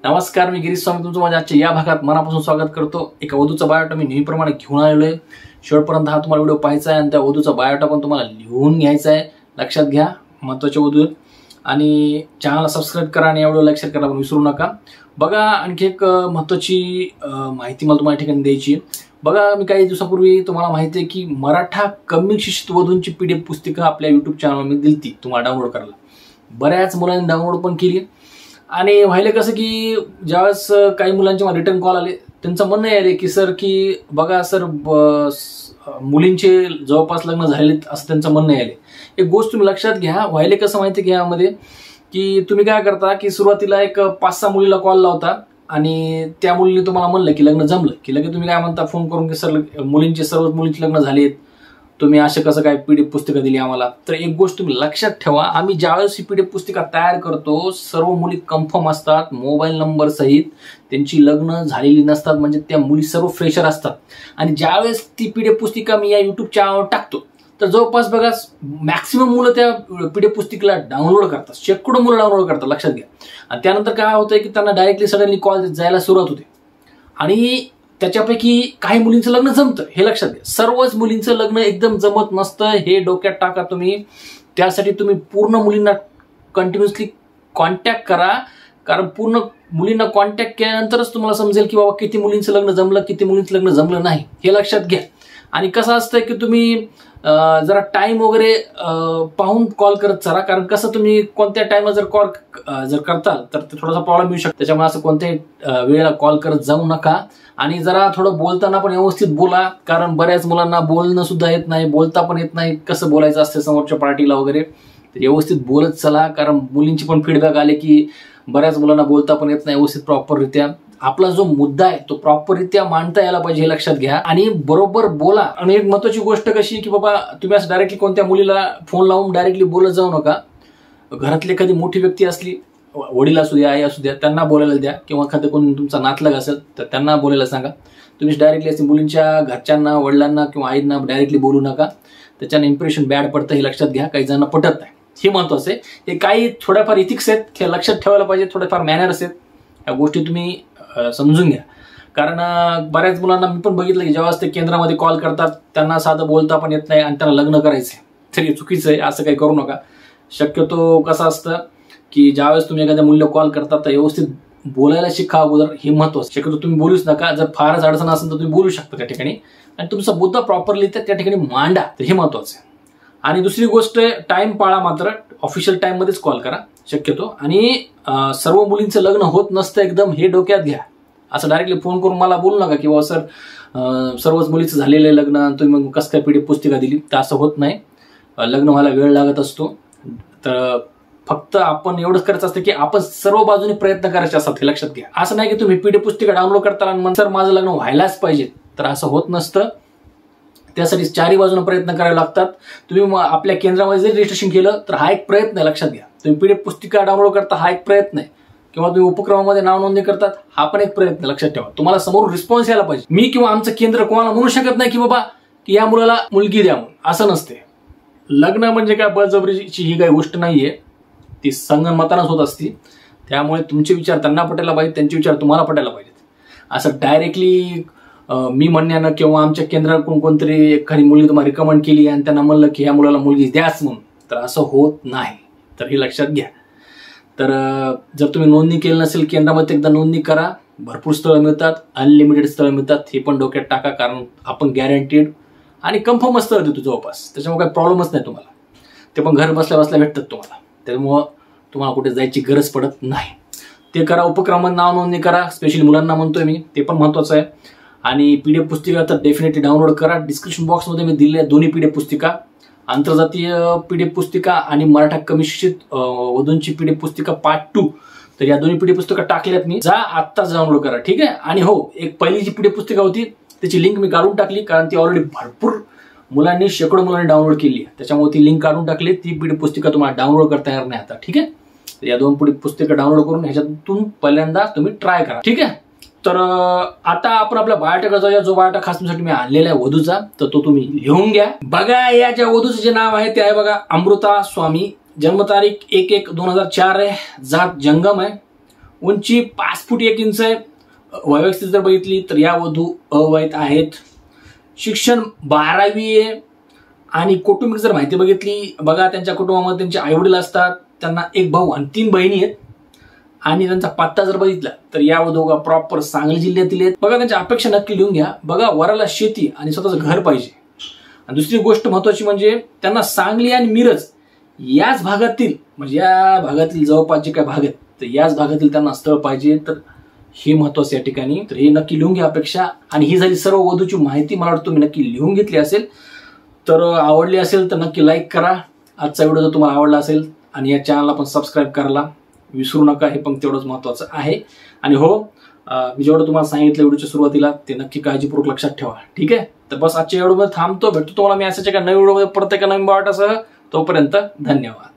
नमस्कार, मी गिरीश स्वामी तुमचं माझ्या आजच्या या भागात मनापासून स्वागत करतो। एका वधूचा बायोटा मी नेहमीप्रमाणे घेऊन आलेलो आहे। शेवटपर्यंत हा तुम्हाला व्हिडिओ पाहायचा आहे आणि त्या वधूचा बायोटा पण तुम्हाला लिहून घ्यायचा आहे। लक्षात घ्या, महत्त्वाचे वधू आणि चॅनलला सबस्क्राइब करा आणि व्हिडिओ लाईक शेअर करायला पण विसरू नका। बघा, आणखी एक महत्त्वाची माहिती मला तुम्हाला ठिकाणी द्यायची आहे। बघा, मी काही दिवसापूर्वी तुम्हाला माहिती आहे की मराठा कमी शिक्षित वधूंची PDF पुस्तिका आपल्या YouTube चॅनलवर मी दिलती तुम्हाला डाउनलोड करायला। बऱ्याच मुलांनी डाउनलोड पण केली आणि व्हायला कसं की ज्यावेळेस काही मुलांचे मला रिटर्न कॉल आले, त्यांचं म्हणणं आहे की सर की बघा सर, मुलींचे जवळपास लग्न झालेले असं त्यांचं म्हणणं आहे। एक गोष्ट तुम्ही लक्षात घ्या, व्हायला कसं माहिती घ्या यामध्ये की तुम्ही काय करता की सुरुवातीला एक 5-6 मुलीला कॉल लावता आणि त्या मुलीने तुम्हाला म्हणलं की लग्न जमलं की लगेच तुम्ही काय म्हणता फोन करून की सर मुलींचे सर्वच मुलींचे लग्न झालेत, तुम्ही असं कसं काय PDF पुस्तिका दिली आम्हाला। तर एक गोष्ट तुम्ही लक्षात ठेवा, आम्ही ज्यावेळेस ही PDF पुस्तिका तयार करतो सर्व मुली कन्फर्म असतात, मोबाईल नंबर सहित, त्यांची लग्न झालेली नसतात, म्हणजे त्या मुली सर्व फ्रेशर असतात। आणि ज्यावेळेस ती PDF पुस्तिका मी या YouTube चॅनलवर टाकतो तर जवळपास बघा मॅक्सिमम मुलं त्या PDF पुस्तिकेला डाउनलोड करतात, शेकडो मुलं डाउनलोड करतात, लक्षात घ्या। आणि त्यानंतर काय होतंय की त्यांना डायरेक्टली सडनली कॉल जायला सुरुवात होते आणि त्याच्यापैकी काही मुलींचं लग्न जमतं, हे लक्षात घ्या। सर्वच मुलींचं लग्न एकदम जमत नसतं, हे डोक्यात टाका तुम्ही। त्यासाठी तुम्ही पूर्ण मुलींना कंटिन्युअसली कॉन्टॅक्ट करा, कारण पूर्ण मुलींना कॉन्टॅक्ट केल्यानंतरच तुम्हाला समजेल की बाबा किती मुलींचं लग्न जमलं, किती मुलींचं लग्न जमलं नाही, हे लक्षात घ्या। आणि कसं असतं की तुम्ही जरा टाइम वगैरे पाहून कॉल करत चला, कारण कसं तुम्ही कोणत्या टाइमला जर कॉल जर करताल तर थोडासा प्रॉब्लेम येऊ शकतो। त्याच्यामुळे असं कोणत्याही वेळेला कॉल करत जाऊ नका आणि जरा थोडं बोलताना पण व्यवस्थित बोला, कारण बऱ्याच मुलांना बोलणं सुद्धा येत नाही, बोलता पण येत नाही, कसं बोलायचं असतं समोरच्या पार्टीला वगैरे। तर व्यवस्थित बोलत चला, कारण मुलींची पण फीडबॅक आले की बऱ्याच मुलांना बोलता पण येत नाही व्यवस्थित प्रॉपररित्या। आपला जो मुद्दा आहे तो प्रॉपररित्या मांडता यायला पाहिजे, हे लक्षात घ्या आणि बरोबर बोला। आणि एक महत्त्वाची गोष्ट कशी की बाबा तुम्ही असं डायरेक्टली कोणत्या मुलीला फोन लावून डायरेक्टली बोलत जाऊ नका। घरातली एखादी मोठी व्यक्ती असली, वडील असू द्या, आई असू द्या, त्यांना बोलायला द्या, किंवा एखादं कोणी तुमचा नातलग असेल तर त्यांना बोलायला सांगा। तुम्ही डायरेक्टली असते मुलींच्या घरच्यांना, वडिलांना किंवा आईंना डायरेक्टली बोलू नका, त्याच्यानं इम्प्रेशन बॅड पडतं, हे लक्षात घ्या। काही जणांना पटत नाही, हे महत्त्वाचं आहे। हे काही थोड्याफार इथिक्स आहेत, हे लक्षात ठेवायला पाहिजे, थोडेफार मॅनर्स आहेत, या गोष्टी तुम्ही समजून घ्या। कारण बऱ्याच मुलांना मी पण बघितलं की जेव्हा ते केंद्रामध्ये कॉल करतात त्यांना साधं बोलता पण येत नाही आणि त्यांना लग्न करायचंय, तर हे चुकीचं आहे, असं काही करू नका। शक्यतो कसं असतं की ज्यावेळेस तुम्ही एखाद्या मुलीला कॉल करता तर व्यवस्थित बोलायला शिका अगोदर, हे महत्त्वाचं। शक्यतो तुम्ही बोलूच नका, जर फारच अडचण असेल तर तुम्ही बोलू शकता त्या ठिकाणी आणि तुमचा मुद्दा प्रॉपरली त्या ठिकाणी मांडा, तर हे महत्त्वाचं आहे। आणि दुसरी गोष्ट, टाइम पाळा, मात्र ऑफिशियल टाइम मध्येच कॉल करा शक्यतो। आणि सर्व मुलींचं लग्न होत नसतं एकदम, हे डोक्यात घ्या। असं डायरेक्टली फोन करून मला बोलू नका की बाबा सर सर्वच मुलीचं झालेलं आहे लग्न, तुम्ही मग कसं काय PDF पुस्तिका दिली, तर असं होत नाही। लग्न व्हायला वेळ लागत असतो, तर फक्त आपण एवढंच करायचं असतं की आपण सर्व बाजूने प्रयत्न करायचे असतात, हे लक्षात घ्या। असं नाही की तुम्ही PDF पुस्तिका डाउनलोड करता आणि मग सर माझं लग्न व्हायलाच पाहिजे, तर असं होत नसतं। त्यासाठी चारही बाजूने प्रयत्न करावे लागतात। तुम्ही आपल्या केंद्रामध्ये जरी रजिस्ट्रेशन केलं तर हा एक प्रयत्न आहे, लक्षात घ्या। तुम्ही PDF पुस्तिका डाउनलोड करता हा एक प्रयत्न आहे, किंवा तुम्ही उपक्रमामध्ये नाव नोंदणी करतात हा पण एक प्रयत्न, लक्षात ठेवा। तुम्हाला समोर रिस्पॉन्स यायला पाहिजे। मी किंवा आमचं केंद्र कोणाला म्हणू शकत नाही की बाबा की या मुलाला मुलगी द्या म्हणून, असं नसते। लग्न म्हणजे काय बळजबरीची ही काही गोष्ट नाहीये, ती संगनमतानंच होत असती। त्यामुळे तुमचे विचार त्यांना पटायला पाहिजे, त्यांचे विचार तुम्हाला पटायला पाहिजेत। असं डायरेक्टली मी म्हणण्यानं किंवा आमच्या केंद्राकडून कोणतरी एखादी मुलगी तुम्हाला रिकमेंड केली आणि त्यांना म्हणलं की ह्या मुलाला मुलगी द्याच म्हणून, तर असं होत नाही, तर हे लक्षात घ्या। तर जर तुम्ही नोंदणी केली नसेल केंद्रामध्ये एकदा नोंदणी करा, भरपूर स्थळं मिळतात, अनलिमिटेड स्थळं मिळतात, हे पण डोक्यात टाका, कारण आपण गॅरंटीड आणि कन्फर्म स्थळं देतो जवळपास, त्याच्यामुळे काही प्रॉब्लेमच नाही तुम्हाला। ते पण घर बसल्या बसल्या भेटतात तुम्हाला, त्यामुळं तुम्हाला कुठे जायची गरज पडत नाही। ते करा, उपक्रमात नाव नोंदणी करा, स्पेशली मुलांना म्हणतोय मी, ते पण महत्त्वाचं आहे। आणि PDF पुस्तिका तर डेफिनेटली डाउनलोड करा। डिस्क्रिप्शन बॉक्समध्ये मी दिलेल्या दोन्ही PDF पुस्तिका, आंतरजातीय PDF पुस्तिका आणि मराठा कमी शिक्षित वधूंची PDF पुस्तिका पार्ट 2, तर या दोन्ही PDF पुस्तिका टाकल्यात मी, जा आत्ताच डाउनलोड करा, ठीक आहे। आणि हो, एक पहिली जी PDF पुस्तिका होती त्याची लिंक मी काढून टाकली, कारण ती ऑलरेडी भरपूर मुलांनी, शेकडो मुलांनी डाउनलोड केली आहे, त्याच्यामुळे ती लिंक काढून टाकली। ती PDF पुस्तिका तुम्हाला डाउनलोड करता येणार नाही आता, ठीक आहे। तर या दोन PDF पुस्तिका डाउनलोड करून ह्याच्यातून पहिल्यांदा तुम्ही ट्राय करा, ठीक आहे। तर आता आपण आपल्या बायोटेकला जाऊया, जो बायोटा खास तुमच्यासाठी मी आणलेला आहे वधूचा, तर तो तुम्ही लिहून घ्या। बघा, या ज्या वधूचं जे नाव आहे ते आहे बघा अमृता स्वामी, जन्मतारीख 1/1/2004 आहे, जात जंगम आहे, उंची 5 फूट 1 इंच आहे. वयोस्थिती जर बघितली तर या वधू अवैध आहेत. शिक्षण 12वी आहे. आणि कौटुंबिक जर माहिती बघितली बघा, त्यांच्या कुटुंबामध्ये त्यांचे आईवडील असतात, त्यांना 1 भाऊ आणि 3 बहिणी आहेत. आणि त्यांचा पत्ता जर बघितला तर या वधू प्रॉपर सांगली जिल्ह्यातील आहेत. बघा त्यांच्या अपेक्षा नक्की लिहून घ्या. बघा वराला शेती आणि स्वतःचं घर पाहिजे. आणि दुसरी गोष्ट महत्वाची म्हणजे त्यांना सांगली आणि मिरज याच भागातील, म्हणजे या भागातील जवळपास जे काही भाग आहेत तर याच भागातील त्यांना स्थळ पाहिजे. तर हे महत्वाचं या ठिकाणी. तर हे नक्की लिहून घ्या अपेक्षा. आणि ही झाली सर्व वधूची माहिती. मला वाटतं तुम्ही नक्की लिहून घेतली असेल. तर आवडली असेल तर नक्की लाईक करा. आजचा व्हिडिओ जर तुम्हाला आवडला असेल आणि या चॅनलला पण सबस्क्राईब करायला विसरू नका. हे पण तेवढंच महत्वाचं आहे. आणि हो, मी जेवढं तुम्हाला सांगितलं व्हिडिओच्या सुरुवातीला ते नक्की काळजीपूर्वक लक्षात ठेवा. ठीक आहे. तर बस आजच्या व्हिडिओमध्ये थांबतो. भेटतो तुम्हाला मी अशाच एका नवीन व्हिडिओमध्ये परत एका नवीन बावटासह. तोपर्यंत धन्यवाद.